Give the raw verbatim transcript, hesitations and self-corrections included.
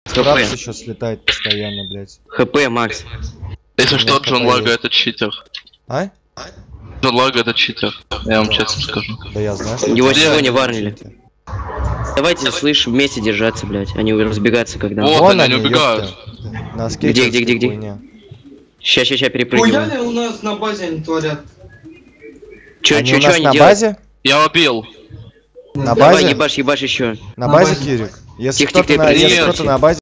Рапс еще слетает постоянно, блядь. ХП, Макс. Если что, Джон Лага это читер. А? Джон Лага это читер. Я вам честно скажу. Да я знаю. Его сегодня варнили. Давайте, слышь, вместе держаться, блядь. Они разбегаться когда. Вот Вон они они, убегают. ёпта. На скейте. Где, где, где, где? Ща, ща, ща, перепрыгиваем. Хуяли у нас на базе они творят. Чё, Они чё, у чё нас они на делают? базе? Я убил. На Давай, базе? ебашь, ебашь еще. На На базе, базе. Кирик? Если Тихо, тихо, кто-то на, ты если привет. кто-то на базе.